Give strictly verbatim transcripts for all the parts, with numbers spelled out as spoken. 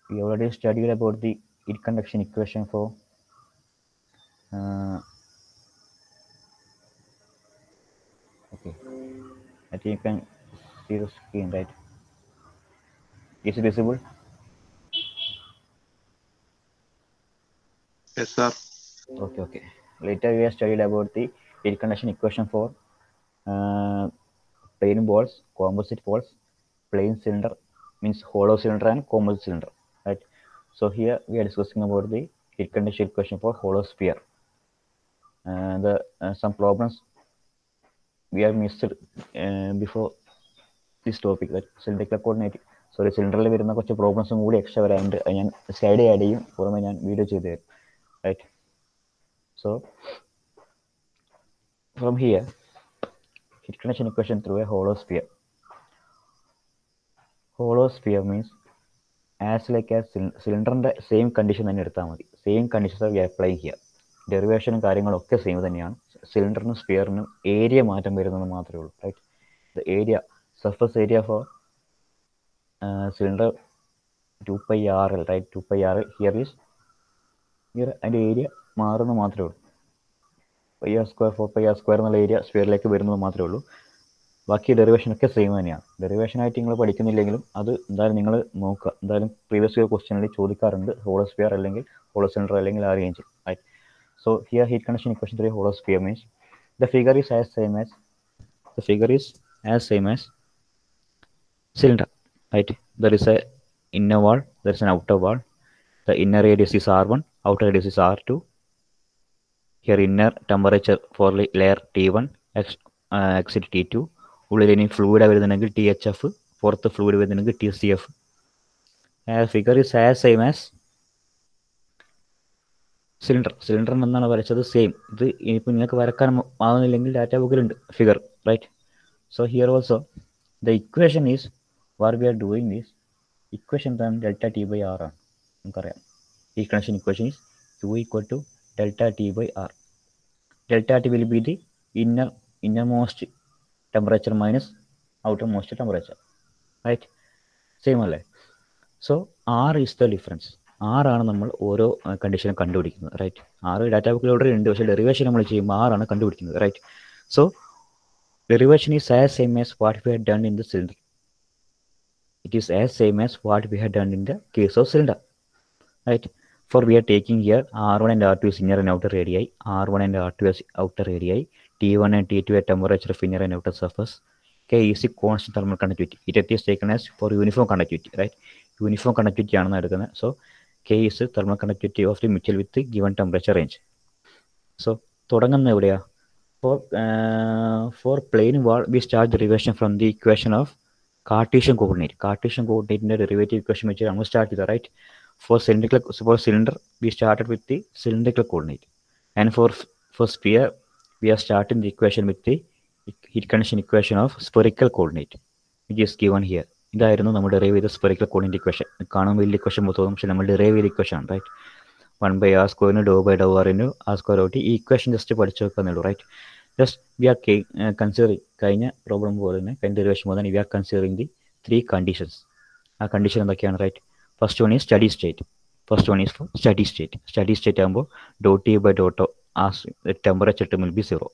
we already studied about the heat conduction equation for uh, okay, I think you can see the screen, right? Is it visible? Yes, sir. Okay, okay. Later we have studied about the heat conduction equation for uh, plane balls, composite balls, plane cylinder means hollow cylinder and composite cylinder, right? So here we are discussing about the heat conduction equation for hollow sphere. Uh, the uh, some problems we have missed uh, before this topic, that cylindrical coordinate. Sorry സിലിണ്ടറിൽ വരുന്ന കുറച്ച് പ്രോബ്ലംസും കൂടി extra വരാനുണ്ട്. ഞാൻ slide add ചെയ്യും, പുറമെ ഞാൻ video ചെയ്ത് തരും, right? So from here heat conduction equation through a hollow sphere. Hollow sphere means as like a സിലിണ്ടറിന്റെ സെയിം കണ്ടീഷൻ തന്നെ എടുത്താൽ മതി. Same conditions we apply here. ഡെറിവേഷനും കാര്യങ്ങളൊക്കെ സെയിം തന്നെയാണ്. സിലിണ്ടറിനും സ്പിയറിനും ഏരിയ മാറ്റം വരുന്നത് മാത്രമേ ഉള്ളൂ, right? The area surface area for cylinder two pi R L, right? Two pi R L here is here അതിൻ്റെ ഏരിയ മാറുന്നത് മാത്രമേ ഉള്ളൂ. Pi R square for pi R square എന്നുള്ള ഏരിയ സ്പിയറിലേക്ക് വരുന്നത് മാത്രമേ ഉള്ളൂ. ബാക്കി ഡെറിവേഷനൊക്കെ സെയിം തന്നെയാണ്. ഡെറിവേഷനായിട്ട് നിങ്ങൾ പഠിക്കുന്നില്ലെങ്കിലും അത് എന്തായാലും നിങ്ങൾ നോക്കുക. എന്തായാലും പ്രീവിയസ് ഇയർ ക്വസ്റ്റ്യനിൽ ചോദിക്കാറുണ്ട്, ഹോളോ സ്പിയർ അല്ലെങ്കിൽ ഹോളോ സിലിണ്ടർ അല്ലെങ്കിൽ ആ range, right? So here heat conduction equation three hollow sphere means the figure is as same as the figure is as same as cylinder, right? There is a inner wall, there is an outer wall. The inner radius is R one, outer radius is R two. Here inner temperature for layer T one, uh, exit T two. ഉള്ളിൽ ഇനി fluid വരുന്നുണ്ടെങ്കിൽ T H F, പുറത്ത് fluid വരുന്നുണ്ടെങ്കിൽ T C F. Figure is as same as cylinder. Cylinder എന്നാണ് വരച്ചത്, same. ഇത് ഇനിയിപ്പോൾ നിങ്ങൾക്ക് വരക്കാൻ ആവുന്നില്ലെങ്കിൽ ഡാറ്റ ബുക്കിലുണ്ട് figure, right? So here also the equation is what we are doing is equation തന്നെ ഡെൽറ്റ ടി ബൈ ആർ ആണ്. നമുക്കറിയാം ഈ connection equation is U equal to delta T by R. Delta T will be the inner inner most temperature minus outer most temperature, right? Same അല്ലേ? So R is the difference. ആറാണ് നമ്മൾ ഓരോ കണ്ടീഷനും കണ്ടുപിടിക്കുന്നത്, right? ആറ് data ബുക്കിൽ already ഉണ്ട്, പക്ഷേ derivation നമ്മൾ ചെയ്യുമ്പോൾ ആറാണ് കണ്ടുപിടിക്കുന്നത്, right? So derivation is as same as what we had done in the cylinder. It is as same as what we had done in the case of cylinder, right? For we are taking here R one and R two is inner and outer radii, R one and R two is outer radii, T one and T two are temperature of inner and outer surface. K is the constant thermal conductivity. It is taken as for uniform conductivity, right? Uniform conductivity ആണ് എടുക്കുന്നത്. So K is the thermal conductivity of the material with the given temperature range. So തുടങ്ങുന്നത് എവിടെയാ? For uh, for plane wall we start derivation from the equation of Cartesian coordinate. Cartesian coordinate ന്റെ derivative equation വെച്ച് നമ്മൾ start ചെയ്ത, right? For cylindrical, for cylinder, we started with the cylindrical coordinate, and for for sphere, we are starting the equation with the heat conduction equation of spherical coordinate, which is given here. ഇതായിരുന്നു നമ്മൾ derive ചെയ്ത spherical coordinate equation. കാണുമ്പോൾ വലിയ equation തോന്നും, പക്ഷേ നമ്മൾ derive ചെയ്ത equation ആണ്, റൈറ്റ്? വൺ ബൈ ആർ സ്ക്വയറിന് do by do R into R square out. ഈ ഇക്വേഷൻ ജസ്റ്റ് പഠിച്ചു വെക്കാന്നുള്ളൂ, right? Just we are considering കഴിഞ്ഞ പ്രോബ്ലം പോലെ തന്നെ, കഴിഞ്ഞ ഡെറിവേഷൻ പോലെ തന്നെ we are considering the three conditions. ആ കണ്ടീഷൻ എന്തൊക്കെയാണ്, right? First one is steady state. First one is for steady state. Steady state ആകുമ്പോൾ ഡോ ടി ബൈ ഡോട്ടോ ആ temperature term will be zero.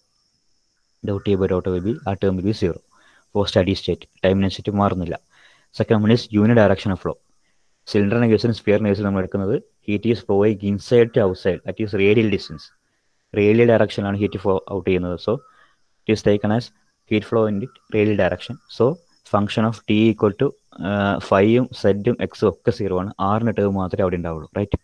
Do T by ഡോട്ടോ will B ആ term will be zero for steady state. ടൈമിനനുസരിച്ച് മാറുന്നില്ല. Second one is uni direction of flow. സിലിണ്ടറിന്റെ കേസിലും സ്പിയറിന്റെ കേസിലും നമ്മൾ എടുക്കുന്നത് heat is flowing inside to outside, that is radial distance. Radial ഡയറക്ഷനാണ് ഹീറ്റ് ഫ്ലോ ഔട്ട് ചെയ്യുന്നത്. So it is taken as heat flow in radial direction. So function of T equal to ഫൈവും സെഡും എക്സും ഒക്കെ സീറോ ആണ്. ആറിൻ്റെ term മാത്രമേ അവിടെ ഉണ്ടാവുള്ളൂ, right?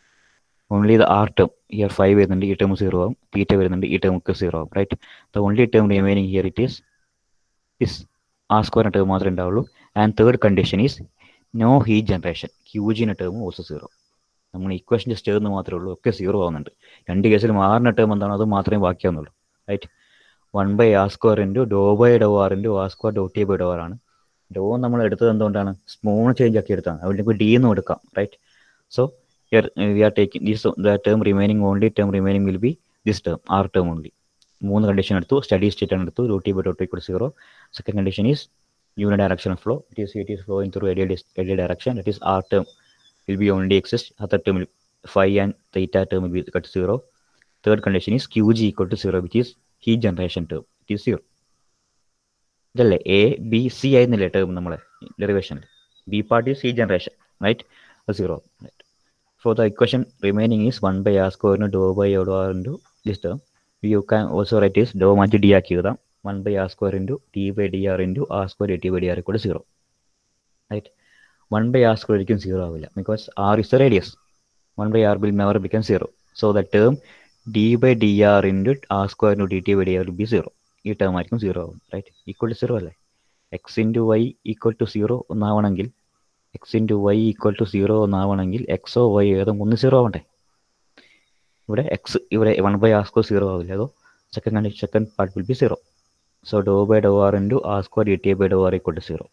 Only the R term here five വരുന്നുണ്ട്, ഈ ടേം സീറോ ആവും. തീറ്റ വരുന്നുണ്ട്, ഈ ടേം ഒക്കെ സീറോ ആവും, right? The only term remaining here it is is R സ്ക്വയറിൻ്റെ ടേം മാത്രമേ ഉണ്ടാവുള്ളൂ. And third condition is no heat generation. ക്യൂജിൻ്റെ ടേം ഓൾസോ സീറോ. നമ്മൾ ഇക്വേഷൻ ജസ്റ്റ് എഴുതുന്നത് മാത്രമേ ഉള്ളൂ, ഒക്കെ സീറോ ആവുന്നുണ്ട്. രണ്ട് കേസിലും ആറിൻ്റെ ടേം എന്താണോ അത് മാത്രമേ ബാക്കിയാവുന്നുള്ളൂ, right? One by R square into do by do R into R square do T by do R ആണ്. ഡോ നമ്മൾ എടുത്തത് എന്തുകൊണ്ടാണ്? സ്മോൾ ചേഞ്ച് ആക്കി എടുത്താണ്. അതുകൊണ്ട് നമുക്ക് ഡി എന്നും എടുക്കാം, right? So here we are taking this the term remaining only term remaining will be this term R term only. മൂന്ന് കണ്ടീഷൻ എടുത്തു. സ്റ്റഡി സ്റ്റേറ്റ് ആണ് എടുത്തു, do T by do T equal zero. Second condition is uni direction of flow. It is it is flowing through radial radial direction, that is R term will be only exist. Other term will, phi and theta term will be equal to zero. Third condition is Qg equal to zero, which is heat generation term. It is zero. ഇതല്ലേ A B C ആയിരുന്നില്ലേ term നമ്മളെ ഡെറിവേഷനിൽ. B part is heat generation, right, zero. For the equation remaining is one by r square into dou by dou r into this term. You can also write this dou മാറ്റി d ആക്കി എഴുതാം. one by r square into d by dr into r square dt by dr equal to zero. Right? one by r square ഒരിക്കലും zero ആവില്ല, because r is the radius. one by r will never become zero. So the term d by dr into r square into dt by dr will be zero. ഈ term ആയിരിക്കും zero ആവും, right. Equal to zero അല്ലേ. X into Y equal to zero ഒന്നാവണമെങ്കിൽ X into Y equal to zero ഒന്നാവണമെങ്കിൽ എക്സോ Y ഏതോ ഒന്ന് zero ആവണ്ടേ. ഇവിടെ എക്സ് ഇവിടെ one by R square zero ആവില്ല. അതോ second condition second part will be zero. So do by do R into R square D T by do R equal to zero.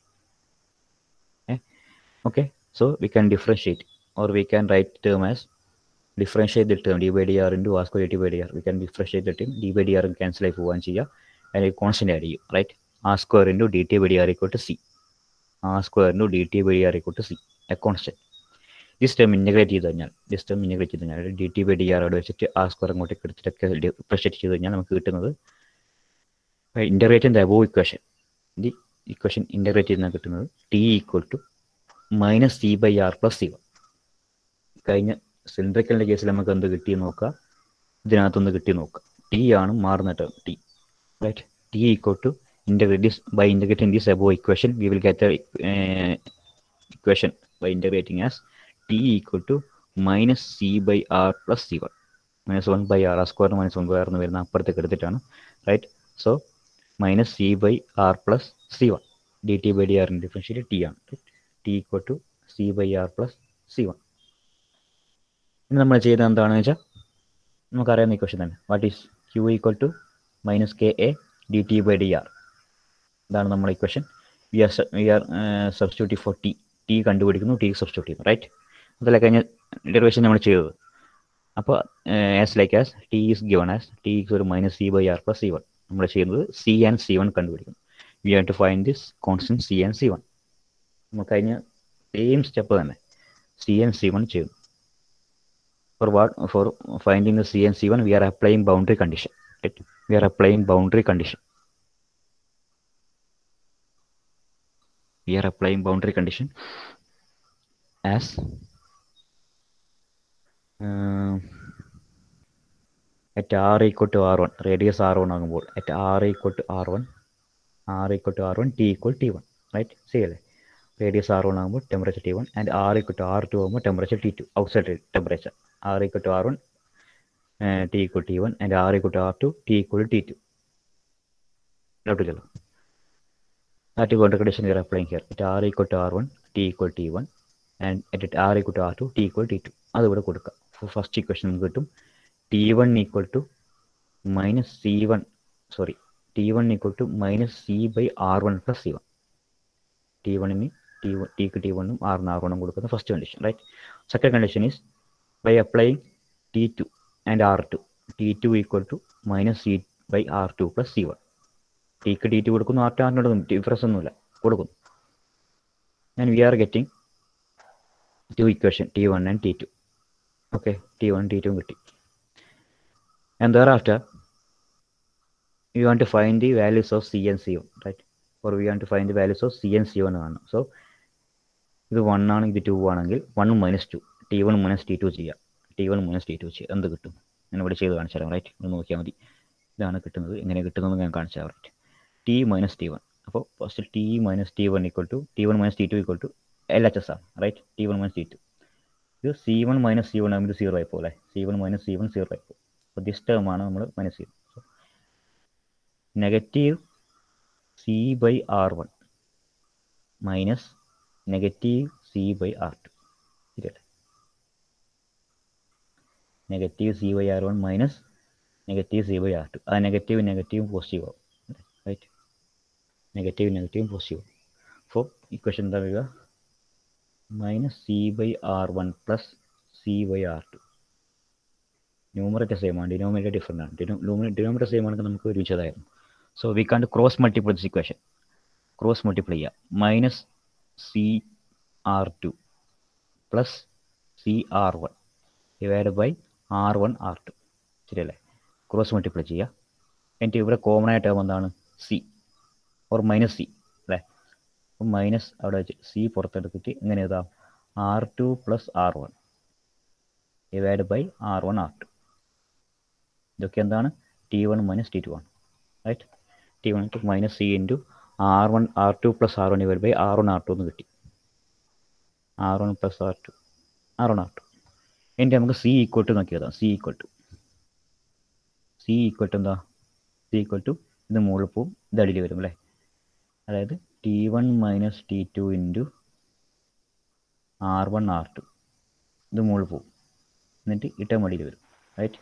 Okay, so we can differentiate, or we can write term as differentiate the term d by dr into r square dt by dr. We can differentiate the term d by dr and cancel ആയി പോവാൻ ചെയ്യുക, അല്ലെങ്കിൽ constant add ചെയ്യും, right. r square into dt by dr equal to c. r square into dt by dr equal to c, a constant. This term integrate ചെയ്ത് കഴിഞ്ഞാൽ this term integrate ചെയ്ത് കഴിഞ്ഞാൽ dt by dr അവിടെ വെച്ചിട്ട് r square അങ്ങോട്ടേക്ക് എടുത്തിട്ടൊക്കെ differentiate ചെയ്ത് കഴിഞ്ഞാൽ നമുക്ക് കിട്ടുന്നത് integrate the above equation. The equation integrate ചെയ്താൽ കിട്ടുന്നത് t equal to minus C by R plus C one. കഴിഞ്ഞ സിലിണ്ടറിക്കലിൻ്റെ കേസിൽ നമുക്ക് എന്ത് കിട്ടി നോക്കുക, ഇതിനകത്തൊന്ന് കിട്ടി നോക്കുക. ടി ആണ് മാറുന്ന term T, right. T equal to integrate this by integrating this above equation. We will get the uh, equation by integrating as t equal to minus c by r plus c one. Minus one by r square minus one by r എന്ന് വരുന്ന അപ്പുറത്തേക്ക് എടുത്തിട്ടാണ്, right. So minus C by R plus C one D T by D ആറിൻ്റെ differential T ആണ്, right. T equal to C by R plus C one. ഇനി നമ്മൾ ചെയ്തത് എന്താണെന്ന് വെച്ചാൽ നമുക്കറിയാവുന്ന ഇക്വേഷൻ തന്നെ. What is Q equal to minus K A D T by D R. ഇതാണ് നമ്മുടെ ഇക്വേഷൻ. We are we are substitute for T. T കണ്ടുപിടിക്കുന്നു, ടി സബ്സ്റ്റിറ്റ്യൂട്ട് ചെയ്യുന്നു, റൈറ്റ്. അതല്ല കഴിഞ്ഞ ഡെറിവേഷൻ നമ്മൾ ചെയ്തത്. അപ്പോൾ as like as T is given as T equal to minus C by R plus C one. നമ്മൾ ചെയ്യുന്നത് സി ആൻഡ് സി വൺ കണ്ടുപിടിക്കുന്നു. We have to find this constant C and C one. നമ്മൾ കഴിഞ്ഞ same step തന്നെ C and C one ചെയ്യുന്നു. For what for finding the C and C one we are applying boundary condition, right. We are applying boundary condition. We are applying boundary condition as uh, at r equal to r one, radius r one ആകുമ്പോൾ at r equal to r one, r equal to r one, t equal t one, right. See അല്ലേ, radius r one ആകുമ്പോൾ temperature t one and r equal to r two ആകുമ്പോൾ temperature t two, outside temperature. r equal to r one, uh, t equal to t one and r equal to r two, t equal to t two. ഡൗട്ടില്ലല്ലോ. That boundary condition we are applying here. At r equal to r one, t equal to t one and at r equal to r two, t equal to t two. അത് ഇവിടെ കൊടുക്കുക. For first equation നമുക്ക് കിട്ടും t one equal to minus c one, sorry, t one equal to minus c by r one plus c one. t one ന് t one, t ക്ക് t one ഉം r ന് r one ഉം കൊടുക്കുന്ന first condition, right. Second condition is by applying t two and r two, t two equal to minus c by r two plus c one. ടിക്ക് T two കൊടുക്കുന്നു, R two ആറിനോട് difference ഒന്നുമില്ല, കൊടുക്കുന്നു. And we are getting two equation T one and T two. Okay, T one T two കിട്ടി. And thereafter you want to find the values of C and C one, right. Or we want to find the values of C and C one ആണ്. So ഇത് one ആണ്, ഇത് two ആണെങ്കിൽ one minus two, T one minus T two ചെയ്യാം. T one minus T two ചെയ്യാം, എന്ത് കിട്ടും? ഞാൻ ഇവിടെ ചെയ്ത് കാണിച്ചു തരാം, റൈറ്റ്. ഒന്ന് നോക്കിയാൽ മതി. ഇതാണ് കിട്ടുന്നത്. എങ്ങനെ കിട്ടുന്നത് ഞാൻ കാണിച്ചു തരാം, right. T minus T one. അപ്പോൾ first T minus T one equal to T one minus T two equal to L H S ആണ്, right. T one minus T two. ഇത് C one minus C one ആകുമ്പോൾ ഇത് zero ആയിപ്പോൾ, അല്ലേ. C one minus C one zero ആയിപ്പോൾ. അപ്പോൾ this term ആണ് നമ്മൾ മൈനസ് ചെയ്യുന്നത്. So negative C by R one minus negative C by R to, ശരിയല്ലേ. Negative C by R one minus negative C by R two. ആ negative negative positive ആവും, right. Negative negative positive. അപ്പോൾ equation എന്താ വരിക? Minus C by R one plus C by R two. Numerator same ആണ്, denominator different ആണ്. Denominator same ആണെങ്കിൽ നമുക്ക് ഒരുമിച്ചതായിരുന്നു. So we can cross multiply this equation. Cross multiply ചെയ്യുക. Minus C R two plus C R one divide by R one R to. ശരിയല്ലേ? Cross multiply ചെയ്യുക. എന്നിട്ട് ഇവിടെ കോമൺ ആയ ടേം എന്താണ്? സി ഓർ മൈനസ് സി അല്ലേ? അപ്പം minus അവിടെ വെച്ച് സി പുറത്തെടുത്തിട്ട് ഇങ്ങനെ എഴുതാം, R two plus R one divide by R one R two. ഇതൊക്കെ എന്താണ്? T one minus T two ആണ്. Right? T one two minus C into R one R two plus R one divide by R one R two എന്ന് കിട്ടി. R one plus R two R one R two. എന്നിട്ട് നമുക്ക് C equal to നോക്കി എഴുതാം. C equal to C equal to എന്താ? C equal to ഇത് മുകളിൽ പോവും, ഇത് അടിയിൽ വരും അല്ലേ? അതായത് T one minus T two into R one R two. ഇത് മുകളിൽ പോവും, എന്നിട്ട് ഈ ടേം അടിയിൽ വരും. റൈറ്റ്?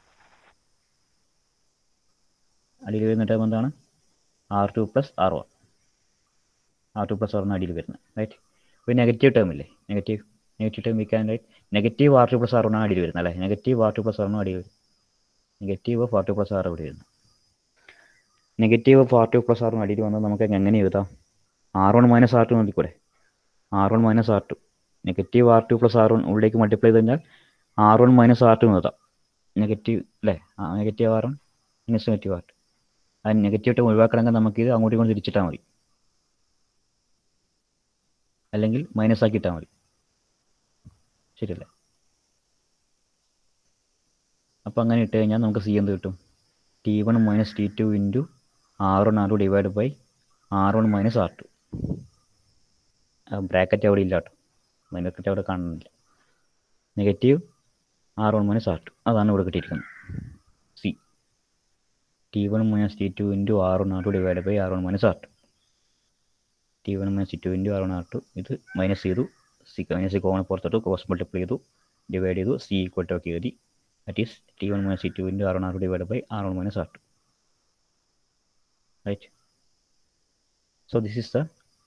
അടിയിൽ വരുന്ന ടേം എന്താണ്? R two plus R one. R two plus R one അടിയിൽ വരുന്നത്. റൈറ്റ്? ഒരു നെഗറ്റീവ് ടേം ഇല്ലേ? നെഗറ്റീവ് നെഗറ്റീവ് ടേം വയ്ക്കാൻ right? Negative R two plus R one ആണ് അടിയിൽ വരുന്നത് അല്ലേ? Negative R two plus R one അടിയിൽ വരും. Negative of R two plus R ഇവിടെ വരുന്നത്. Negative of R two plus R one അടിയിൽ വന്നാൽ നമുക്ക് എങ്ങനെ എഴുതാം? R one minus R two നോക്കിക്കൂടെ? R one minus R two negative R two plus R one ഉള്ളിലേക്ക് മൾട്ടിപ്ലൈ ചെയ്ത് കഴിഞ്ഞാൽ R one minus R two എന്ന് എഴുതാം. നെഗറ്റീവ് അല്ലേ? ആ negative R one minus negative R two. ആ നെഗറ്റീവ് ടേം ഒഴിവാക്കണമെങ്കിൽ നമുക്കിത് അങ്ങോട്ടും ഇങ്ങോട്ട് തിരിച്ചിട്ടാൽ മതി, അല്ലെങ്കിൽ മൈനസ് ആക്കിയിട്ടാൽ മതി. ശരിയല്ലേ? അപ്പോൾ അങ്ങനെ ഇട്ട് കഴിഞ്ഞാൽ നമുക്ക് സി എന്ത് കിട്ടും? T one minus T two into R one R two divide by R one minus R two. Bracket അവിടെ ഇല്ല കേട്ടോ, ബ്രാക്കറ്റ് അവിടെ കാണുന്നില്ല. Negative R one minus R two അതാണ് ഇവിടെ കിട്ടിയിരിക്കുന്നത്. C T one minus T two into R one R two divide by R one minus R two. T one minus T two into R one R two ഇത് minus ചെയ്തു, C minus C common പുറത്തിട്ടു, cross multiply ചെയ്തു, divide ചെയ്തു, C equal to ഒക്കെ എഴുതി. That is T one minus T two into R one R two divide by R one minus R two. Right? So this is the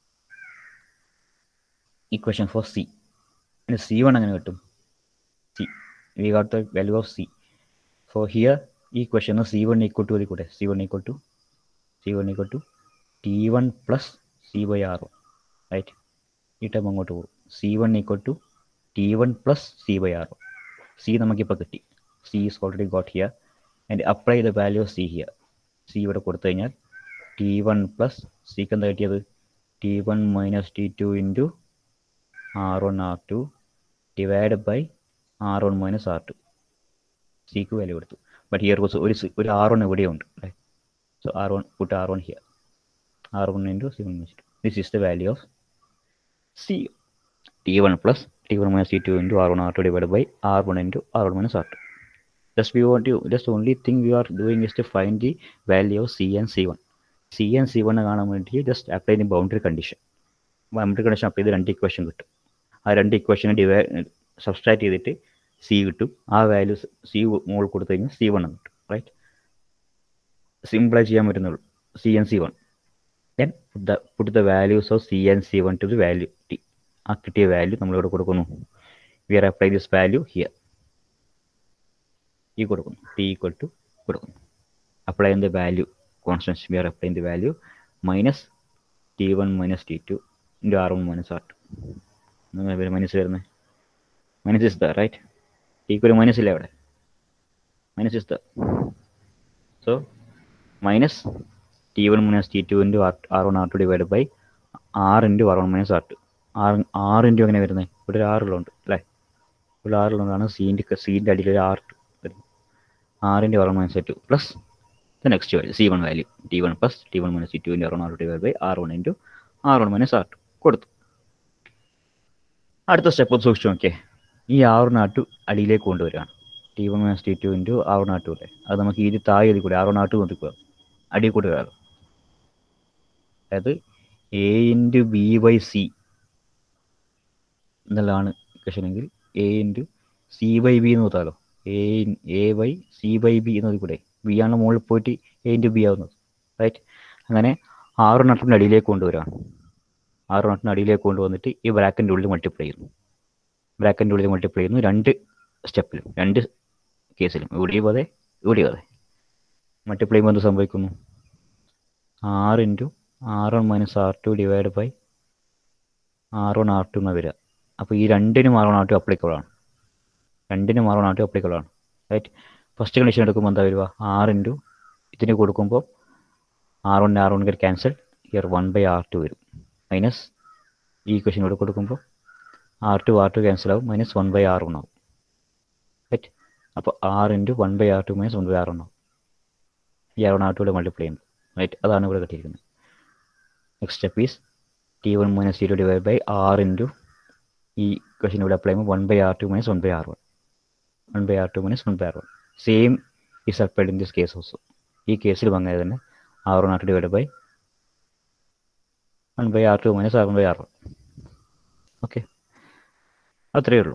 equation for C. And C one അങ്ങനെ കിട്ടും. C we got the value of C. For here equation C one equal to കൂടെ C one equal to C one equal to T one plus C by R one. Right? ഈ term അങ്ങോട്ട് പോകും. C one equal to T one plus C by R one. C നമുക്കിപ്പോൾ കിട്ടി. C is already got here and apply the value of C here. C ഇവിടെ കൊടുത്തു കഴിഞ്ഞാൽ T one plus C ക്ക് എന്താ കിട്ടിയത്? T one minus T two into R one R two divide by R one minus R two. സിക്ക് value കൊടുത്തു. But here course ഒരു ഒരു ആർ വൺ ഇവിടെയുണ്ട് അല്ലേ? So R one put R one here. R one into C one minus two. This is the value of C. T one plus T one minus T two into R one R two divide by R one into R one minus R to. Just we want to just only thing we are doing is to find the value of C and C one. C and C one കാണാൻ വേണ്ടി just apply the boundary condition. Boundary condition apply ചെയ്ത് രണ്ട് equation കിട്ടും. ആ രണ്ട് ഇക്വേഷനെ ഡിവൈ subtract ചെയ്തിട്ട് C കിട്ടും. ആ വാല്യൂ സി മുകളിൽ കൊടുത്തു കഴിഞ്ഞാൽ സി വൺ എന്ന് കിട്ടും. റൈറ്റ്? സിമ്പിളായി ചെയ്യാൻ പറ്റുന്നുള്ളൂ. C and C one then the put the values of C and C one to the value T. ആ കിട്ടിയ വാല്യൂ നമ്മളിവിടെ കൊടുക്കുന്നു. We are apply this value here. ഈ കൊടുക്കുന്നു ടി ഈക്വൽ ടു കൊടുക്കുന്നു. Apply the value constants. We are apply the value minus T one minus T two into R one minus R two. Minus വരുന്നത് minus is the right? ടിക്ക് ഒരു minus ഇല്ല അവിടെ. Minus is the. So minus T one minus T two into R one R two divide by R into R one minus R two. R R into എങ്ങനെ വരുന്നത്? ഇവിടെ ഒരു ആറുള്ളതുണ്ട് അല്ലേ? ഇവിടെ ആറുള്ളതാണ് സീൻ്റെ സീൻ്റെ അടിയിൽ ഒരു ആർ ടു വരുന്നത്. R into R one minus two plus the next value C one value T one plus T one minus T two into R one R two divide by R one into R one minus R two കൊടുത്തു. അടുത്ത step ഒന്ന് സൂക്ഷിച്ചു നോക്കിയേ. ഈ R one R two അടിയിലേക്ക് കൊണ്ടുവരികയാണ്. T one minus T two into R one R two അല്ലേ? അത് നമുക്ക് ഇത് താഴെ എഴുതി കൂടെ ആർ വൺ ആർ ടു നോക്കിക്കുക. അടിയിൽ കൂടെ വരാം. അതായത് A into B by C എന്നുള്ളതാണ് ഇക്വേഷനെങ്കിൽ A into C by B എന്ന് നോക്കാമല്ലോ. A A by C by B എന്ന് നോക്കിക്കൂടെ? ബി ആണ് മുകളിൽ പോയിട്ട് എ ഇൻറ്റു ബി ആവുന്നത്. റൈറ്റ്? അങ്ങനെ ആർ വൺ ആർ ടുവിൻ്റെ അടിയിലേക്ക് കൊണ്ടുവരികയാണ്. ആറ് നോട്ടിന് അടിയിലേക്ക് കൊണ്ടുവന്നിട്ട് ഈ ബ്രാക്കറ്റിൻ്റെ ഉള്ളിൽ മൾട്ടിപ്ലൈ ചെയ്യുന്നു. ബ്രാക്കറ്റിൻ്റെ ഉള്ളിൽ മൾട്ടിപ്ലൈ ചെയ്യുന്നു രണ്ട് സ്റ്റെപ്പിലും, രണ്ട് കേസിലും. ഇവിടെയും അതെ ഇവിടെയും അതെ. മൾട്ടിപ്ലൈ ചെയ്യുമ്പോൾ എന്ത് സംഭവിക്കുന്നു? R into R one minus R two divide by R one R two എന്നാണ് വരിക. അപ്പോൾ ഈ രണ്ടിനും R one R two applicable ആണ്. രണ്ടിനും R one R two applicable ആണ്. റൈറ്റ്. ഫസ്റ്റ് കണ്ടീഷൻ എടുക്കുമ്പോൾ എന്താ വരിക? ആർ ഇൻറ്റു ഇതിന് കൊടുക്കുമ്പോൾ R one R one get cancel, here one by R two വരും, മൈനസ് ഈ ഇക്വേഷൻ ഇവിടെ കൊടുക്കുമ്പോൾ R two R two cancel ആവും, minus one by R one ആവും. റൈറ്റ്. അപ്പോൾ R into one by R two minus one by R one ആവും. ഈ R one R two ഇവിടെ മൾട്ടിപ്ലൈ ചെയ്യുമ്പോൾ. റൈറ്റ്. അതാണ് ഇവിടെ കിട്ടിയിരിക്കുന്നത്. Next step is T one minus T two divide by R into ഈ ഇക്വേഷൻ ഇവിടെ അപ്ലൈ ചെയ്യുമ്പോൾ one by R two minus one by R one, one by R two minus one by R one. Same is applied in this case also. ഈ കേസിൽ അങ്ങനെ തന്നെ R one R two divide by one by R two minus R one by R one. Okay, അത്രയേ ഉള്ളൂ.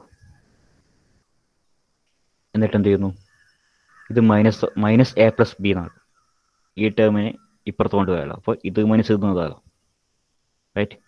എന്നിട്ട് എന്ത് ചെയ്യുന്നു? ഇത് minus minus A plus B എന്നാണ്. ഈ ടേമിനെ ഇപ്പുറത്ത് കൊണ്ടുപോയാലോ, അപ്പോൾ ഇത് മൈനസ് ഇടുന്നതാലോ. Right.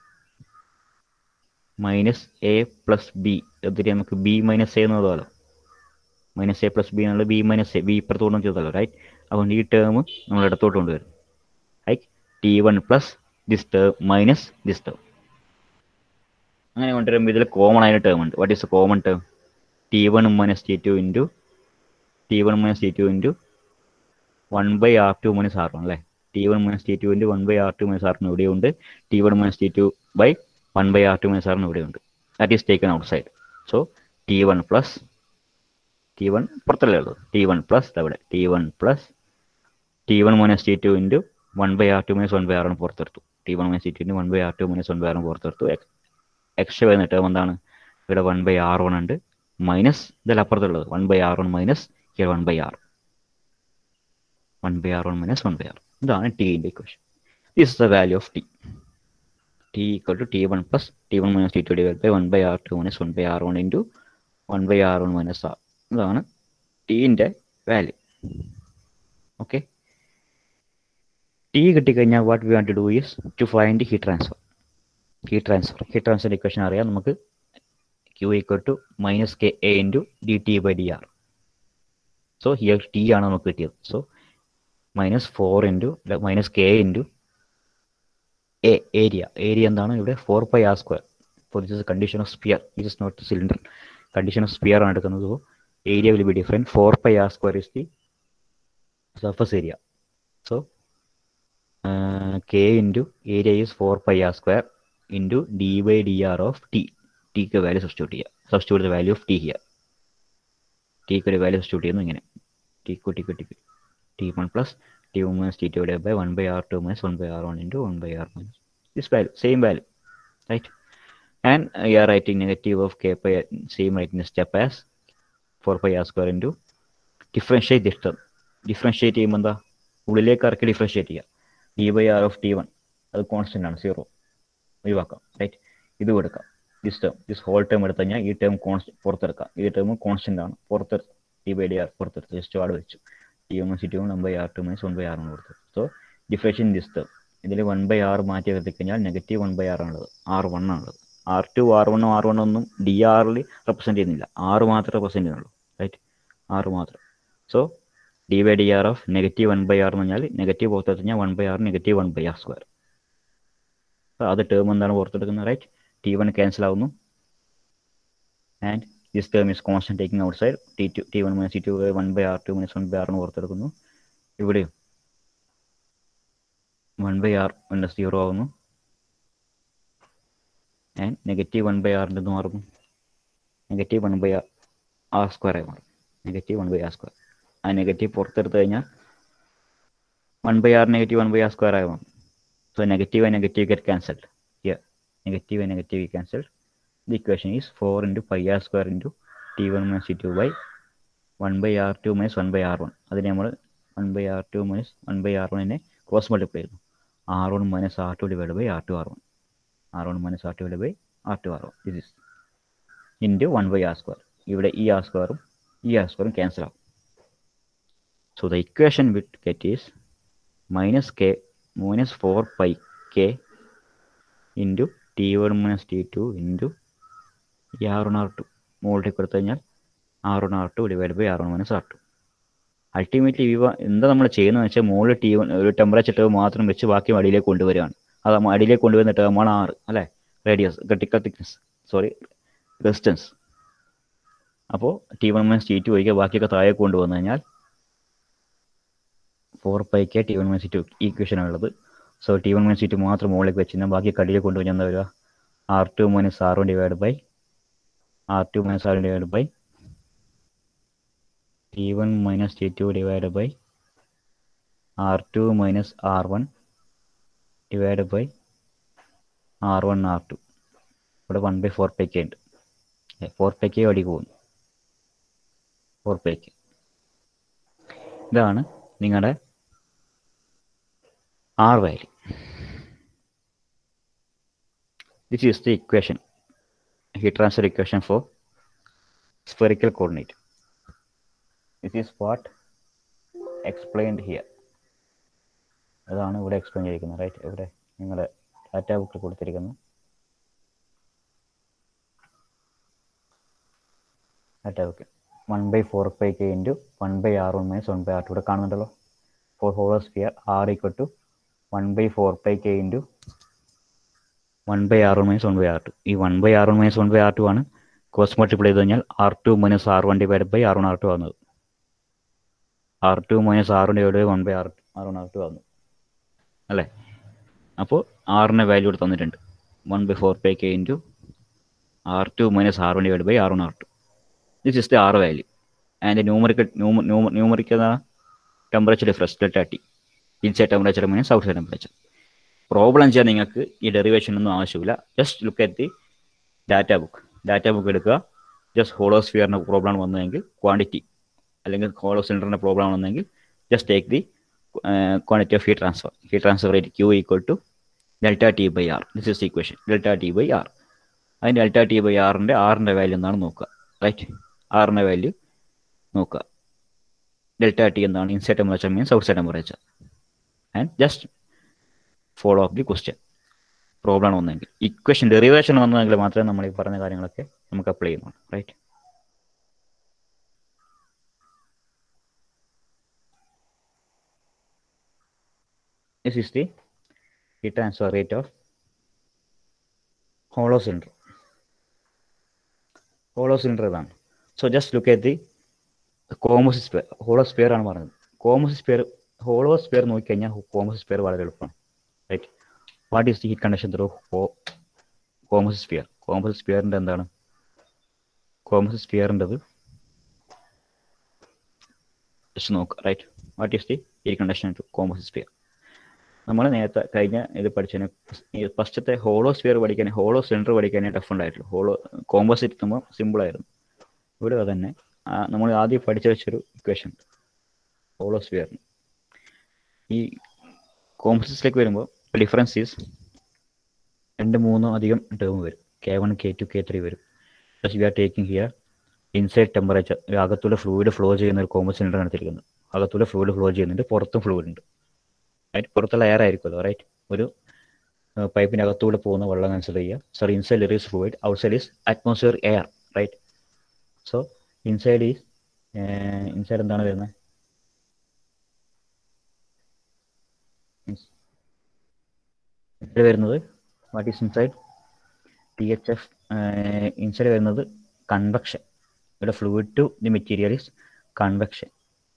Minus A plus B എന്നിട്ട് നമുക്ക് ബി മൈനസ് എ എന്നതാലോ. മൈനസ് എ പ്ലസ് ബി എന്നുള്ളത് ബി മൈനസ് എ, ബി ഇപ്പുറത്ത് കൊണ്ടു ചെയ്തല്ലോ. റൈറ്റ്. അതുകൊണ്ട് ഈ ടേം നമ്മൾ ഇടത്തോട്ട് കൊണ്ടുവരും. Right. T one plus this term minus this term. അങ്ങനെ കൊണ്ടുവരുമ്പോൾ ഇതിൽ കോമൺ ആയ ടേം ഉണ്ട്. What is a common term? T one minus T two into T one minus T two into one by R two minus R one അല്ലേ. T one minus T two into one by R two minus R one ഇവിടെയുണ്ട്. T one minus T two by one by R two minus R one ഇവിടെയുണ്ട്. That is taken outside. So t one plus T one പുറത്തല്ലേ ഉള്ളത്. T one plus അവിടെ t one plus T one minus T two into one by R two minus one by R one പുറത്തെടുത്തു. T one minus T two into one by R two minus one by R one പുറത്തെടുത്തു. Extra വരുന്ന term എന്താണ്? ഇവിടെ one by R one ഉണ്ട്, minus ഇതല്ല അപ്പുറത്തുള്ളത് one by R one minus here one by R one by R one minus one by r. ഇതാണ് ടിൻ്റെ equation. This is the value of t. T equal to T one plus T one minus T two divide by one by R two minus one by R one into one by R one minus r. ഇതാണ് ടീൻ്റെ value. Okay. T കിട്ടിക്കഴിഞ്ഞാൽ what we want to do is to find heat transfer. Heat transfer heat transfer equation അറിയാം നമുക്ക്. Q equal to minus K A into d T by D r. So here t ആണ് നമുക്ക് കിട്ടിയത്. So minus four into minus k into a area. Area എന്താണ് ഇവിടെ? Four pi R square. Four this is condition of sphere, this is not cylinder. Condition of sphere ആണ് എടുക്കുന്നത്. So area will be different. Four pi R square is the surface area. So K into area is four pi R square into d by D r of t. ടിക്ക് value substitute ചെയ്യുക. Substitute the value of t here. ടിക്ക് ഒരു value substitute ചെയ്യുന്നു ഇങ്ങനെ. ടിക്ക് ടിക്ക് ടിക്ക് t one plus T one minus T two divide by one by R two minus one by R one into one by r minus this value, same value. Right. And you are writing negative of k pi, same writing step as four pi R square into differentiate this term. Differentiate ചെയ്യുമ്പോൾ എന്താ? ഉള്ളിലേക്ക് ഇറക്കി differentiate ചെയ്യുക. D by r of t one അത് constant ആണ്, zero ഒഴിവാക്കാം. Right. ഇത് കൊടുക്കാം. This term this whole term എടുത്തു കഴിഞ്ഞാൽ ഈ ടേം കോൺസ്റ്റ് പുറത്തെടുക്കാം. ഈ ടേം കോൺസ്റ്റൻ്റ് ആണ്, പുറത്തെടുത്ത് ഡി ബൈ ഡി ആർ പുറത്തെടുത്ത് ജസ്റ്റ് ആട് വെച്ചു. T one minus T two one by R two minus one by R ആണ് കൊടുത്തത്. So differentiate this term. ഇതിൽ വൺ ബൈ ആർ മാറ്റി എത്തിക്കഴിഞ്ഞാൽ നെഗറ്റീവ് വൺ ബൈ ആർ ആണുള്ളത്, ആർ വൺ ആണുള്ളത്. ആർ ടു ആർ വണ്ണും ആർ വണ്ണും ഒന്നും ഡി ആറിൽ റെപ്രസെൻറ്റ് ചെയ്യുന്നില്ല, ആറ് മാത്രമേ റെപ്രസെൻറ്റ് ചെയ്യുന്നുള്ളൂ. റൈറ്റ്. ആറ് മാത്രം. So d by D r of negative one by r എന്ന് പറഞ്ഞാൽ നെഗറ്റീവ് പുറത്തെടുത്ത് കഴിഞ്ഞാൽ one by r negative one by R square. അത് ടേം എന്താണ് പുറത്തെടുക്കുന്നത്? റൈറ്റ്. ടി വൺ ക്യാൻസൽ ആവുന്നു. And this term is constant taking outside. T two T one minus T two one by R two minus one by ആറിന് പുറത്തെടുക്കുന്നു. ഇവിടെയും one by r minus zero ആവുന്നു. And negative one by ആറിൻ്റെ ഇത് മാറുന്നു, negative one by R r square ആയി മാറും. Negative one by R square. ആ നെഗറ്റീവ് പുറത്തെടുത്ത് കഴിഞ്ഞാൽ one by r negative one by R square ആയി മാറും. So negative and negative get cancelled. Here negative and negative cancelled. The equation is four into pi r square into t one minus t two by one by r two minus one by r one. അതിനെ നമ്മൾ one by r two minus one by r one നെ cross multiply ചെയ്യുന്നു. r one minus r two divided by r two r one. r one minus r two divided by r two r one. This is into one by r square. ഇവിടെ ഈ r squareും ഈ r squareും cancel ആവും. So the equation we get is minus k minus four pi k into t one minus t two into ഈ R one R two മുകളിലേക്ക് കൊടുത്തു കഴിഞ്ഞാൽ R one R two divide by R one minus R two. Ultimately ഇവ എന്താ നമ്മൾ ചെയ്യുന്നതെന്ന് വെച്ചാൽ മുകളിൽ ടി വൺ ഒരു ടെമ്പറേച്ചർ ടേം മാത്രം വെച്ച് ബാക്കി അടിയിലേക്ക് കൊണ്ടുവരികയാണ്. അത് അടിയിലേക്ക് കൊണ്ടുവരുന്ന ടേമാണ് ആറ് അല്ലേ, radius critical thickness sorry resistance. അപ്പോൾ t one minus T two ഒഴിക്കുക, ബാക്കിയൊക്കെ താഴെ കൊണ്ടുവന്നു കഴിഞ്ഞാൽ ഫോർ പൈക്ക് t one minus T two ഈക്വേഷനാണുള്ളത്. So t one minus T two മാത്രം മുകളിലേക്ക് വെച്ച് കഴിഞ്ഞാൽ ബാക്കി കടിയിൽ കൊണ്ടുപോയി എന്താ വരിക, r two minus R one divide by R two minus r divide by t one minus T two divide by R two minus R one divide by R one R two. ഇവിടെ one by four പൈക്ക് ഉണ്ട്. Four പൈക്ക് അടിക്ക് പോകുന്നു. Four പൈക്ക് ഇതാണ് നിങ്ങളുടെ r value. This is the equation, heat transfer equation for spherical coordinate. This is what explained here. അതാണ് ഇവിടെ എക്സ്പ്ലെയിൻ ചെയ്തിരിക്കുന്നത്. റൈറ്റ്, ഇവിടെ നിങ്ങളുടെ ഡാറ്റ ബുക്കിൽ കൊടുത്തിരിക്കുന്നു. Data book one by four pi k into one by R one minus one by R two ഇവിടെ കാണുന്നുണ്ടല്ലോ. Four hollow sphere r equal to one by four pi k into one by R one minus one by R two. ഈ one by R one minus one by R two ആണ് cross multiply ചെയ്ത് കഴിഞ്ഞാൽ r two minus R one divide by R one R to ആകുന്നത്. R two minus R one divide by one by R r one R two ആകുന്നു അല്ലേ. അപ്പോൾ ആറിൻ്റെ value ഇവിടെ തന്നിട്ടുണ്ട്, one by four pi k into R two minus R one divide by R one R two. This is the r value and numerical numerical temperature difference delta t, inside temperature minus outside temperature. Problem ചെയ്യാൻ നിങ്ങൾക്ക് ഈ derivation ഒന്നും ആവശ്യമില്ല. Just look at the data book. Data book എടുക്കുക. Just hollow സ്ഫിയറിൻ്റെ problem വന്നതെങ്കിൽ quantity, അല്ലെങ്കിൽ hollow സിലിണ്ടറിൻ്റെ പ്രോബ്ലം വന്നെങ്കിൽ just take the quantity of heat transfer. Heat transfer rate q equal to delta T by r. This is equation, delta T by r. അതിന് delta T by ആറിൻ്റെ ആറിൻ്റെ value എന്താണ് നോക്കുക. Right, ആറിൻ്റെ value നോക്കുക. Delta t എന്താണ്, inside temperature means outside temperature. And just follow up the question. Problem വന്നെങ്കിൽ equation derivation വന്നെങ്കിൽ മാത്രമേ നമ്മൾ ഈ പറഞ്ഞ കാര്യങ്ങളൊക്കെ നമുക്ക് അപ്ലൈ ചെയ്യുന്നുള്ളൂ. Right, this is the heat transfer rate of hollow cylinder. Hollow cylinder ഇതാണ്. So just look at the composite sphere. Hollow sphere ആണ് പറഞ്ഞത്. കോമ്പോസിറ്റ് സ്ഫിയർ, ഹോളോ സ്ഫിയർ നോക്കിക്കഴിഞ്ഞാൽ കോമ്പോസിറ്റ് സ്ഫിയർ വളരെ എളുപ്പമാണ്. Right, what is the heat conduction through composite sphere? Composite സ്ഫിയറിൻ്റെ എന്താണ്, composite സ്ഫിയറിൻ്റെത് just നോക്കുക. Right, what is the heat conduction through composite sphere? നമ്മൾ നേരത്തെ കഴിഞ്ഞ ഇത് പഠിച്ചതിന് ഫസ്റ്റത്തെ ഹോളോ സ്ഫിയർ പഠിക്കാൻ, ഹോളോ സിലിണ്ടർ പഠിക്കാനേ ടഫ് ഉണ്ടായിട്ടുള്ളൂ. ഹോളോ കോമ്പോസിറ്റ് എത്തുമ്പോൾ സിമ്പിളായിരുന്നു. ഇവിടെ തന്നെ നമ്മൾ ആദ്യം പഠിച്ചു വെച്ചൊരു ഇക്വേഷൻ ഹോളോ സ്ഫിയറിന്. ഈ കോമ്പോസിറ്റ്സിലേക്ക് വരുമ്പോൾ ഡിഫറൻസ് ഈസ് രണ്ട് മൂന്നോ അധികം ടേം വരും. K one k two k three വരും. Plus we are taking here inside temperature. അകത്തൂടെ ഫ്ലൂയിഡ് ഫ്ലോ ചെയ്യുന്ന ഒരു കോമ്പോസിറ്റ് സിലിണ്ടർ എടുത്തിരിക്കുന്നത്. അകത്തൂടെ ഫ്ലൂയിഡ് ഫ്ലോ ചെയ്യുന്നുണ്ട്, പുറത്തും ഫ്ലൂയിഡ് ഉണ്ട്. റൈറ്റ്, പുറത്തുള്ള എയർ ആയിരിക്കുമല്ലോ. റൈറ്റ്, ഒരു പൈപ്പിൻ്റെ അകത്തൂടെ പോകുന്ന വെള്ളം കൺസിഡർ ചെയ്യുക. Sorry, inside there is fluid, outside is atmosphere air. Right, so inside is inside എന്താണ് വരുന്നത്, ഇൻസൈഡ് വരുന്നത് what is inside t H f. Inside വരുന്നത് കൺവെക്ഷൻ. ഇവിടെ fluid to the material is convection.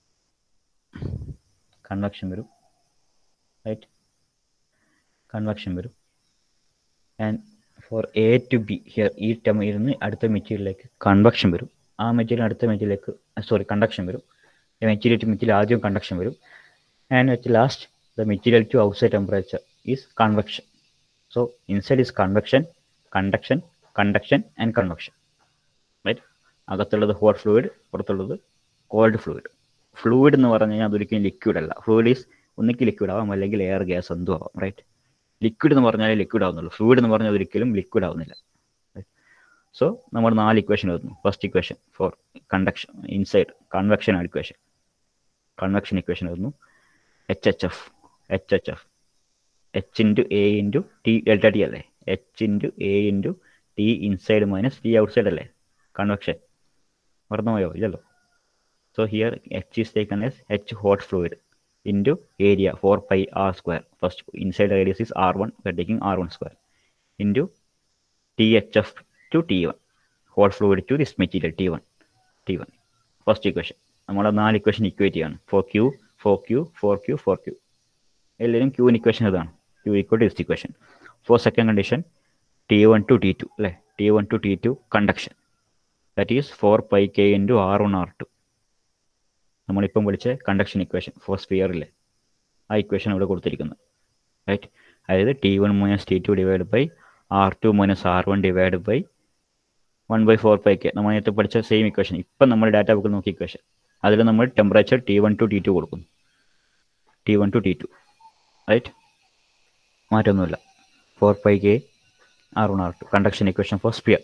Convection വരും. Right, convection വരും. And for a to b here, ഈ term ഇരുന്ന് അടുത്ത മെറ്റീരിയലിലേക്ക് കൺവെക്ഷൻ വരും. ആ മെറ്റീരിയൽ അടുത്ത മെറ്റീരിയലിലേക്ക് സോറി കണ്ടക്ഷൻ വരും. മെറ്റീരിയൽ ടു മെറ്റീരിയൽ ആദ്യം കണ്ടക്ഷൻ വരും. And at last the material to outside temperature is convection. So inside is convection, conduction, conduction and convection. Right, അകത്തുള്ളത് ഹോട്ട് ഫ്ലൂയിഡ്, പുറത്തുള്ളത് കോൾഡ് ഫ്ലൂയിഡ്. ഫ്ലൂയിഡ് എന്ന് പറഞ്ഞു കഴിഞ്ഞാൽ അതൊരിക്കലും ലിക്വിഡ് അല്ല. ഫ്ലൂയിഡ് ഈസ് ഒന്നിക്ക് ലിക്വിഡ് ആവാം, അല്ലെങ്കിൽ എയർ ഗ്യാസ് എന്തും ആവാം. റൈറ്റ്, ലിക്വിഡ് എന്ന് പറഞ്ഞാൽ ലിക്വിഡ് ആവുന്നുള്ളൂ. ഫ്ലൂയിഡ് എന്ന് പറഞ്ഞാൽ ഒരിക്കലും ലിക്വിഡ് ആവുന്നില്ല. സോ നമ്മൾ നാല് ഇക്വേഷൻ എഴുതുന്നു. First equation for conduction inside convection equation, convection equation എഴുതുന്നു. H H f, h H f h into a into t delta t അല്ലേ. H into a into t inside minus t outside അല്ലേ convection. മറന്നുപോയോ? ഇല്ലല്ലോ. So here h is taken as h hot fluid into area four pi r square. First inside radius is r one, we are taking r one square into T H F to T one, hot fluid to this material T one. T one. First equation നമ്മളെ നാല് equation equate ചെയ്യാണ്. Four q four q four q four q എല്ലാവരും ക്യൂവിന് equation ഇതാണ്. Q equal to this equation. For second condition T one to T two അല്ലേ. T one to T two conduction that is four pi k into R one R two. നമ്മളിപ്പം വിളിച്ച conduction equation four സ്ഫിയറിലെ ആ equation ഇവിടെ കൊടുത്തിരിക്കുന്നത് right. അതായത് T one minus T two divide by R two minus R one divide by one by four pi k. നമ്മൾ നേരത്തെ പഠിച്ച same equation. ഇപ്പം നമ്മൾ ഡാറ്റ ബുക്കിൽ നോക്കിയ ഇക്വേഷൻ. അതിൽ നമ്മൾ temperature T one to T two കൊടുക്കുന്നു. T one to T two right, മാറ്റമൊന്നുമില്ല. Four pi K R one R two conduction equation for sphere.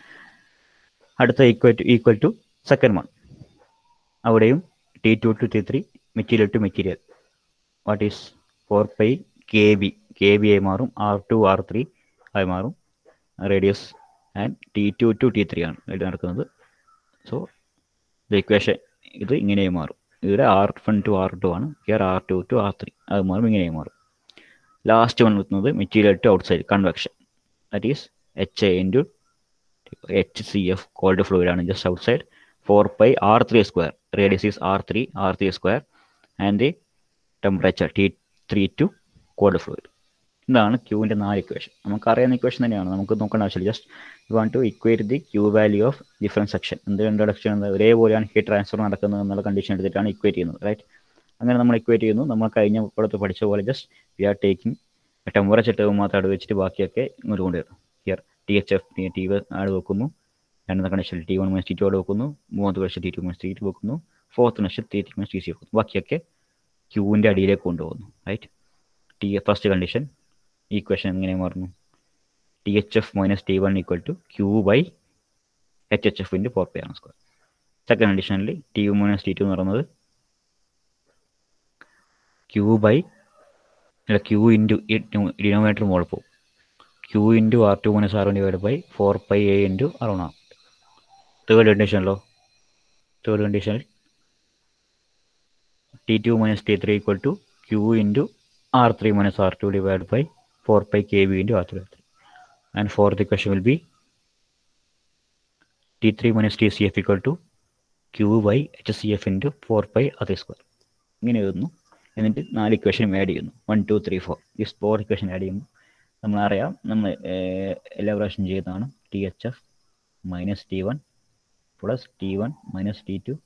അടുത്ത equal to equal to second one. അവിടെയും T two to T three material to material what is four pi K B. K B ആയി മാറും. R two R three ആയി മാറും radius. And T two to T three ആണ് ഇത് നടക്കുന്നത്. So the equation ഇത് ഇങ്ങനെ മാറും. ഇവിടെ R one to R two ആണ്. Here R two to R three അത് മാറും, ഇങ്ങനെ മാറും. ലാസ്റ്റ് വൺ എത്തുന്നത് material to outside convection that is H A into H C F cold fluid ആണ് just outside. Four pi R three square radius is R three R three square and the temperature T three to cold fluid. ഇതാണ് ക്യൂവിൻ്റെ നാല് equation. നമുക്കറിയാവുന്ന equation തന്നെയാണ്, നമുക്ക് നോക്കേണ്ട ആവശ്യമില്ല. Just you want to equate the Q value of different section. എന്ത് introduction ഒരേപോലെയാണ് ഹീറ്റ് ട്രാൻസ്ഫർ നടക്കുന്നത് എന്നുള്ള കണ്ടീഷൻ എടുത്തിട്ടാണ് ഇക്വേറ്റ് ചെയ്യുന്നത് റൈറ്റ്. അങ്ങനെ നമ്മൾ ഇക്വേറ്റ് ചെയ്യുന്നു. നമ്മൾ കഴിഞ്ഞ പുറത്ത് പഠിച്ച പോലെ just we are taking temperature term മാത്രം അവിടെ വെച്ചിട്ട് ബാക്കിയൊക്കെ ഇങ്ങോട്ട് കൊണ്ടുവരുന്നു. Here T H F T V ആട് വെക്കുന്നു. രണ്ടാമത്തെ condition T one minus T two ആട് വെക്കുന്നു. മൂന്നാമത്തെ condition T two minus T two വെക്കുന്നു. Fourth condition T three minus T C വെക്കുന്നു. ബാക്കിയൊക്കെ ക്യൂവിൻ്റെ അടിയിലേക്ക് കൊണ്ടുപോകുന്നു right. The first condition equation എങ്ങനെ മാറുന്നു? T H F minus T one equal to Q by H H F into four pi R square. Second കണ്ടീഷനിൽ T U minus T two എന്ന് പറയുന്നത് ക്യൂ ബൈ അല്ല Q into denominator മുകളിൽ പോകും. Q into R two minus R one divide by four pi A into R one R. Third കണ്ടീഷനിലോ third കണ്ടീഷനിൽ T two minus T three equal to Q into R three minus R two divided by four pi kb into R three. And fourth equation will be T three minus tcf equal to q by hcf into four pi R three square. ഇങ്ങനെ എഴുതുന്നു. എന്നിട്ട് നാല് equation add ചെയ്യുന്നു. One two three four ഈ four equation add ചെയ്യുമ്പോൾ നമ്മളറിയാം നമ്മൾ എല്ലാ പ്രാവശ്യം ചെയ്യുന്നതാണ് T H F minus T one plus T one minus T two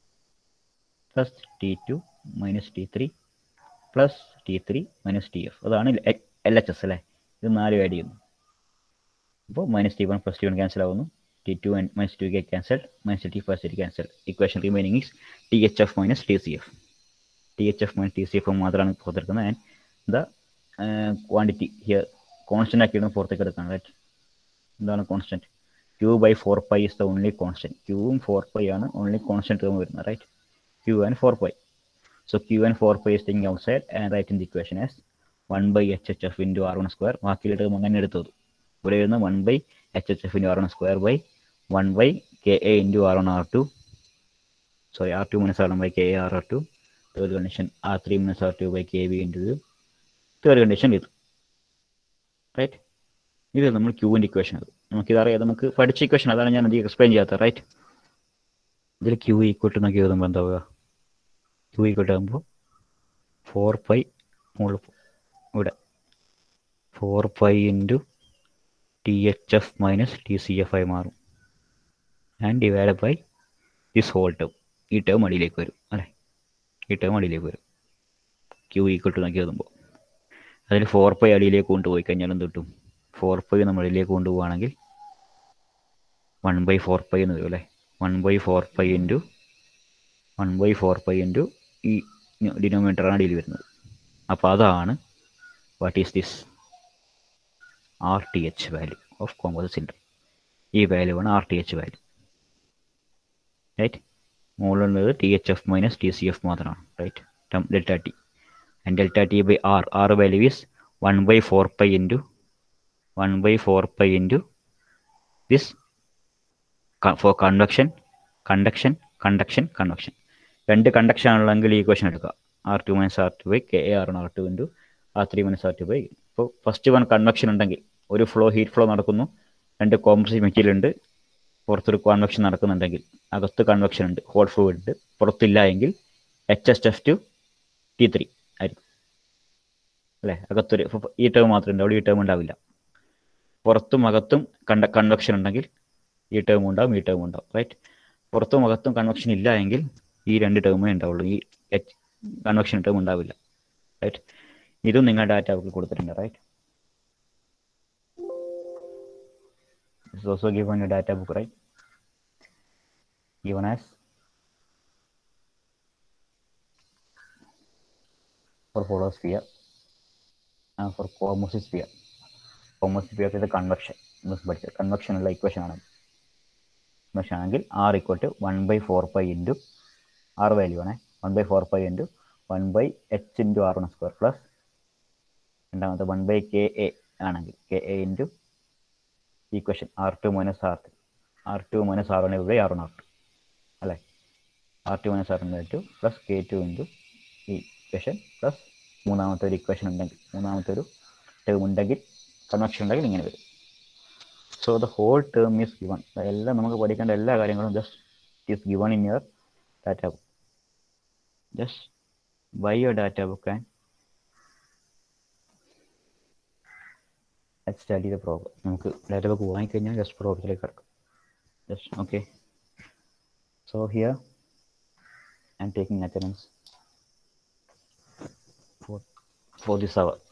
plus T two minus T three plus T three minus T F. അതാണ് L H S അല്ലേ. ഇത് നാലും ആഡ് ചെയ്യുന്നു. അപ്പോൾ minus T one plus T one cancel ആവുന്നു. T two minus two get cancel. Minus T plus T cancel. Equation remaining is T H F minus T C F. T H F minus T C F മാത്രമാണ് പുറത്തെടുക്കുന്നത്. And the quantity here constant ആക്കിയിടുന്ന പുറത്തേക്ക് എടുക്കണം right. എന്താണ് constant? Q by four pi is the only constant. ക്യൂവും four pi ആണ് only constant term വരുന്നത് right. Q and four pi. So Q and four pi is taking outside and writing the equation as one by H H F into R one square. ബാക്കിയുള്ള term അങ്ങനെ എടുത്തത്. ഇവിടെ വരുന്ന one by H H F into R one square by one by K A into R one R two sorry R two minus R one by K A R R two. Third condition R three minus R two by K B into ഇത്. Third condition ഇത് right. ഇത് നമ്മൾ ക്യൂവിൻ്റെ equation. അത് നമുക്കിതറിയാം, നമുക്ക് പഠിച്ച equation. അതാണ് ഞാൻ അധികം എക്സ്പ്ലെയിൻ ചെയ്യാത്തത് റൈറ്റ്. ഇതിൽ ക്യൂ ഈക്വൽ ടു നോക്കി എഴുതുമ്പോൾ എന്താവുക? ക്യൂ ഈക്വൽ ആകുമ്പോൾ ഫോർ പൈ മുകളിൽ ഇവിടെ four pi into T H F minus T C F ആയി മാറും. And divide by this whole term. ഈ ടേം അടിയിലേക്ക് വരും അല്ലേ. ഈ ടേം അടിയിലേക്ക് വരും ക്യൂ ഈക്വൽ ടു നോക്കി എഴുതുമ്പോൾ. അതിൽ ഫോർ പൈ അടിയിലേക്ക് കൊണ്ടുപോയി കഴിഞ്ഞാൽ എന്ത് കിട്ടും? ഫോർ പൈ നമ്മൾ അടിയിലേക്ക് കൊണ്ടുപോവുകയാണെങ്കിൽ വൺ ബൈ ഫോർ പൈ എന്ന് വരും അല്ലേ. One by four pi into one by four pi into ഈ ഡിനോമിനേറ്ററാണ് അടിയിൽ വരുന്നത്. അപ്പോൾ അതാണ് what is this R T H value of composite cylinder. ഈ വാല്യൂ ആണ് R T H value right. മുകളിലുള്ളത് T H F minus T C F മാത്രമാണ് right. Delta T and delta T by R. R value is one by four pi into one by four pi into this four convection conduction conduction convection. രണ്ട് conduction ആണുള്ളെങ്കിൽ ഈ equation എടുക്കുക. R two minus R two by K A R one R two into R three minus R two by. ഇപ്പോൾ first one convection ഉണ്ടെങ്കിൽ ഒരു flow heat flow നടക്കുന്നു. രണ്ട് composite material ഉണ്ട്. പുറത്തൊരു കോൺവെക്ഷൻ നടക്കുന്നുണ്ടെങ്കിൽ, അകത്ത് കൺവെക്ഷൻ ഉണ്ട്, ഹോട്ട് ഫ്ലൂയിഡ് ഉണ്ട്, പുറത്തില്ല എങ്കിൽ H S F to T three ആയിരിക്കും അല്ലേ. അകത്തൊരു ഈ ടേം മാത്രമേ ഉണ്ടാവുള്ളൂ, ഈ ടേം ഉണ്ടാവില്ല. പുറത്തും അകത്തും കണ്ട കൺവെക്ഷൻ ഉണ്ടെങ്കിൽ ഈ ടേം ഉണ്ടാവും, ഈ ടേം ഉണ്ടാവും, റൈറ്റ്. പുറത്തും അകത്തും കൺവെക്ഷൻ ഇല്ല എങ്കിൽ ഈ രണ്ട് ടേമേ ഉണ്ടാവുള്ളൂ, ഈ എച്ച് കൺവെക്ഷൻ ടേം ഉണ്ടാവില്ല, റൈറ്റ്. ഇതും നിങ്ങൾ ഡാറ്റ ബുക്കിൽ കൊടുത്തിട്ടുണ്ട്, right. It's also given in your data book, right? Given as for polar sphere and for homosy sphere. Homosy sphere is the convection. But convection is equation. Convection angle R equal to one by four pi into R value. one by four pi into one by h into R one square plus and one by Ka angle Ka into equation R two minus R three. R two minus R one by R one R two. Alright. R two minus R one by two plus K two into equation plus മൂന്നാമത്തെ ഒരു equation ഉണ്ടെങ്കിൽ, മൂന്നാമത്തെ ഒരു term ഉണ്ടെങ്കിൽ, convection ഉണ്ടെങ്കിൽ ഇങ്ങനെ വരും. So the whole term is given. എല്ലാം നമുക്ക് പഠിക്കേണ്ട എല്ലാ കാര്യങ്ങളും just is given in your data book. Just buy your data book and study the problem. നമുക്ക് ഡാറ്റ ബുക്ക് വാങ്ങിക്കഴിഞ്ഞാൽ ജസ്റ്റ് പ്രോബ്ലത്തിലേക്ക് കിടക്കും. Just okay. So here I am taking attendance for, for this hour.